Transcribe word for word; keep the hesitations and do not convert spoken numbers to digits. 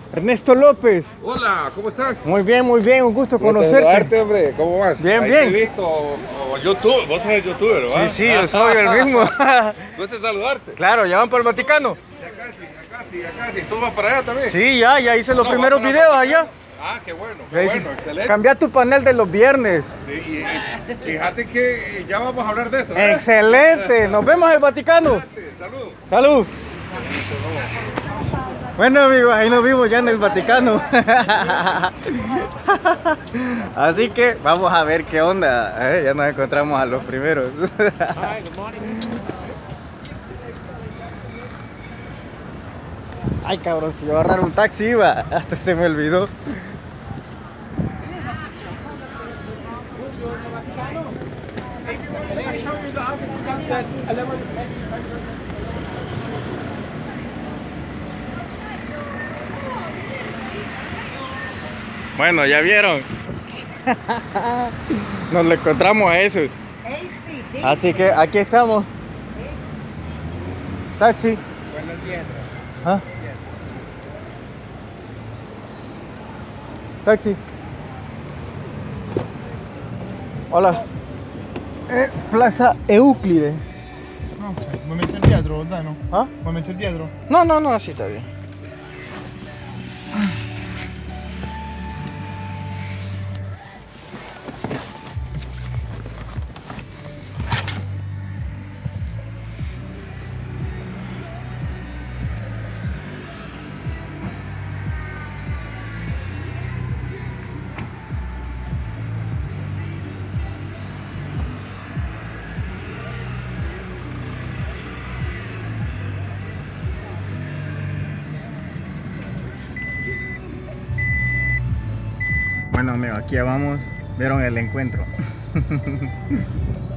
Ernesto López. Hola, ¿cómo estás? Muy bien, muy bien, un gusto conocerte. Saludarte, hombre. ¿Cómo vas? Bien, Ahí bien. Te he visto o, o YouTube, vos sos el youtuber, ¿verdad? Sí, sí, yo soy el mismo. ¿Gusta saludarte? Claro, ¿ya van para el Vaticano? Ya casi, ya casi, ya casi. ¿Tú vas para allá también? Sí, ya, ya hice los No, primeros vas para videos el allá. Vaticano. Ah, qué bueno, Ya qué hice- bueno, excelente. Cambia tu panel de los viernes. Sí, y, y fíjate que ya vamos a hablar de eso. ¿eh? Excelente, nos vemos en el Vaticano. Excelente, salud. Salud. Bueno amigos, ahí nos vimos ya en el Vaticano. Así que vamos a ver qué onda. Eh, ya nos encontramos a los primeros. Ay cabrón, si yo iba a agarrar un taxi iba, hasta se me olvidó. Bueno, ya vieron. Nos lo encontramos a eso. Así que aquí estamos. Taxi. Buenos días. ¿Ah? Taxi. Hola. Eh, Plaza Euclide. No, vuoi mettere dietro, dai no? ¿Ah? Vuoi mettere dietro? No, no, no, así está bien. Bueno amigos, aquí ya vamos, vieron el encuentro.